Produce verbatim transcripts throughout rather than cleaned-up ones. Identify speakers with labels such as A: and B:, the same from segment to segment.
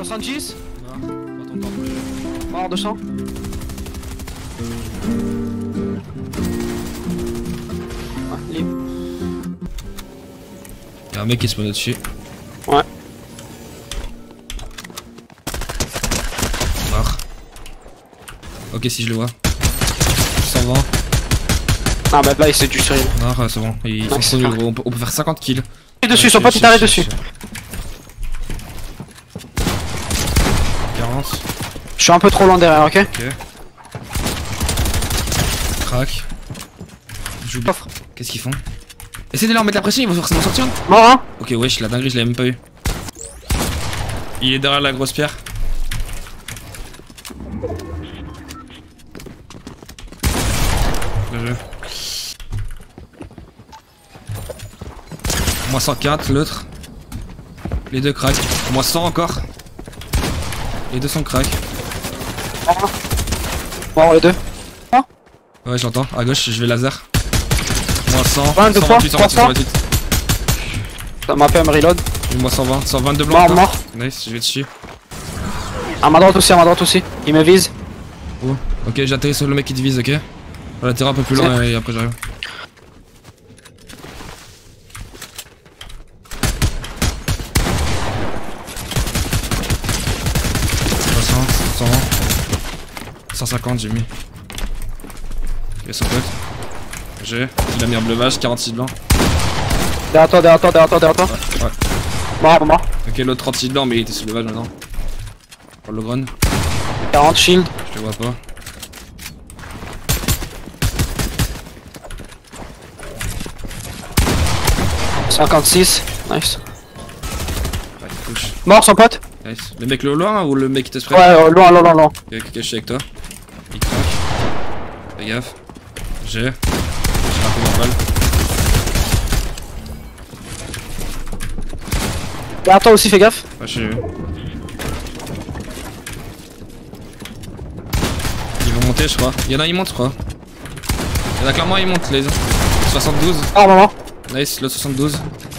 A: soixante-dix.
B: Mort. Prends ton temps pour le jeu.
A: Mort deux cents. Ouais, libre.
B: Y'a un mec qui se spawn au-dessus.
A: Ouais.
B: Mort. Ok, si je le vois. cent vingt.
A: Ah bah là il s'est du sur il.
B: Mort, c'est bon. Ils sont
A: Nice.
B: trop nuls, gros. On peut, on peut faire cinquante kills.
A: Dessus,
B: Ouais,
A: son
B: je-
A: pote
B: je-
A: il t'arrête
B: je-
A: dessus.
B: quarante.
A: Je suis un peu trop loin derrière, ok?
B: Ok. Crac. J'oublie.
A: Coffre.
B: Qu'est-ce qu'ils font? Essaye de leur mettre la pression, ils vont forcément sortir.
A: Mort hein?
B: Ok, wesh, la dinguerie, je l'avais même pas eu. Il est derrière la grosse pierre. Bien joué. Moins cent quatre, l'autre. Les deux crack. Moins cent encore. Les deux sont crack.
A: Mort. Mort les deux.
B: Ouais, j'entends. À gauche, je vais laser. Moins cent.
A: vingt-deux
B: cent
A: fois,
B: vingt-huit, cent vingt-huit, cent vingt-huit.
A: Ça m'a fait me reload.
B: Moins cent vingt, cent vingt-deux blancs.
A: Mort,
B: encore.
A: mort.
B: Nice, je vais dessus.
A: À ma droite aussi, à ma droite aussi. Il me vise.
B: Oh. Ok, j'atterris sur le mec qui divise, ok? On va tirer un peu plus loin et après j'arrive. soixante, cent vingt, cent cinquante j'ai mis. Ok, son pote. J'ai. Il a mis un bleuvage, quarante-six blancs.
A: Derrière toi, derrière toi, derrière toi, derrière toi.
B: Ouais, ouais.
A: Mort, mort.
B: Ok, l'autre trente-six blancs, mais il était sous bleuvage maintenant. Pour le grun,
A: quarante shield.
B: je le vois pas.
A: cinquante-six. Nice.
B: Ouais, il touche.
A: Mort son pote.
B: Nice. Le mec le loin ou le mec qui te spray?
A: Ouais, euh, loin, loin, loin, loin.
B: Ok, ok, je suis avec toi. Il craque. Fais gaffe. J'ai. J'ai un peu normal.
A: Derrière toi aussi, fais gaffe.
B: Ouais, je suis. Ils vont monter, je crois. Il y en a, ils montent, je crois. Il y en a clairement, ils montent, les soixante-douze.
A: Mort, mort, mort.
B: Nice, le soixante-douze.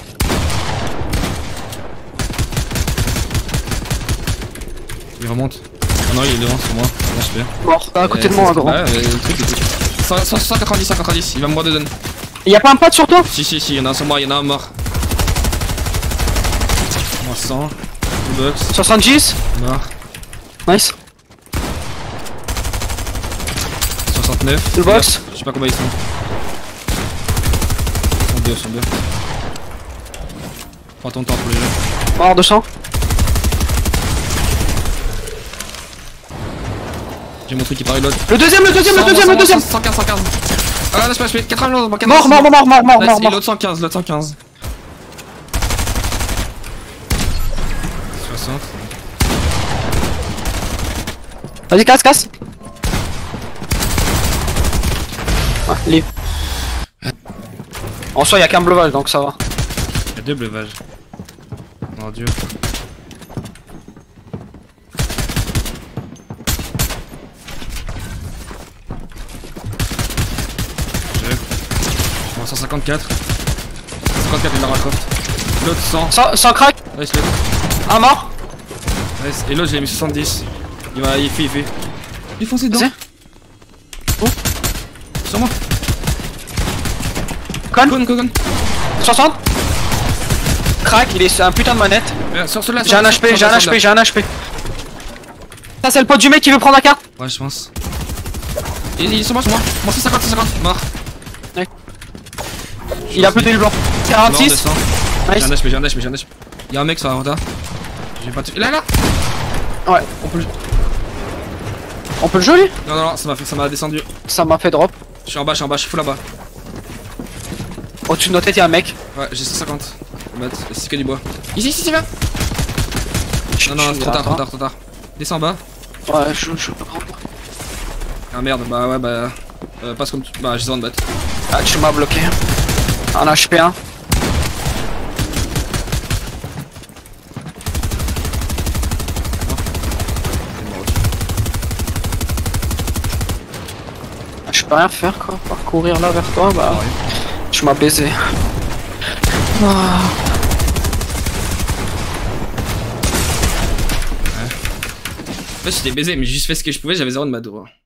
B: Il remonte. Ah non, il est devant, c'est moi. Bon, je fais.
A: Mort. À côté de moi, un grand.
B: Ouais, mais le truc était. cent, cent, cent quatre-vingt-dix, cent quatre-vingt-dix, il va me voir de zone.
A: Y'a pas un pote sur toi?
B: Si, si, si, il y en a un sur moi, il y en a un mort. Moins cent. Full box.
A: soixante-dix.
B: Mort.
A: Nice.
B: soixante-neuf.
A: Full box.
B: Je sais pas combien ils sont. Ils sont deux, ils sont deux. Prends ton temps pour les jeux.
A: Mort deux cents.
B: J'ai mon truc qui paraît l'autre.
A: Le deuxième, le deuxième, le deuxième, le deuxième.
B: cent quinze, cent quinze. Ah, laisse pas, je fais quatre-vingts,
A: Mort, mort, mort, mort, mort, mort, mort, mort.
B: L'autre cent quinze, l'autre cent quinze. soixante.
A: Vas-y, casse, casse. Ouais, libre. En soi, y'a qu'un bleuvage donc ça va.
B: Il y a deux bleuvages. Mon dieu. J'ai. Bon, cent cinquante-quatre. cent cinquante-quatre, il a Croft. L'autre cent.
A: Sans, sans crack.
B: Nice, l'autre.
A: Un mort.
B: Nice. Et l'autre, j'ai mis soixante-dix. Il va, il fait, il fait. Il fonce dedans.
A: Vas-y.
B: Oh. Sur moi.
A: Con.
B: Con, con, con.
A: soixante. Crack, il est un putain de manette.
B: Euh, sur celui-là.
A: J'ai un H P, j'ai un H P, j'ai un H P. Ça c'est le pote du mec qui veut prendre la carte.
B: Ouais, je pense. Il, il est sur moi, sur moi. Moi, cent cinquante, cent cinquante. Mort.
A: Ouais. Il a peu de blanc. quarante-six.
B: Mort, deux cents. J'ai
A: Nice.
B: un H P, j'ai un H P, j'ai un H P. Y'a un mec sur la rota. J'ai pas tué. Là, là.
A: Ouais.
B: On peut le.
A: On peut le jouer lui?
B: Non, non, non, ça m'a fait, ça m'a descendu.
A: Ça m'a fait drop.
B: Je suis en bas, je suis en bas, je suis full là-bas.
A: Au-dessus de nos têtes y'a un mec.
B: Ouais, j'ai cent cinquante. Faut mettre. Et c'est que du bois. Ici, ici, ici, viens. Non, non,
A: Je-
B: trop tard,
A: attends.
B: trop tard, trop tard. Descends en bas.
A: Ouais, je je peux prendre.
B: Ah merde, bah ouais, bah. Euh, passe comme tu. Bah, j'ai besoin de battre.
A: Ah, tu m'as bloqué. Un H P un. Je peux rien faire quoi, parcourir là vers toi, bah
B: Ouais.
A: tu m'as baisé. Ah.
B: fait, j'étais baisé, mais j'ai juste fait ce que je pouvais, j'avais zéro de Maduro.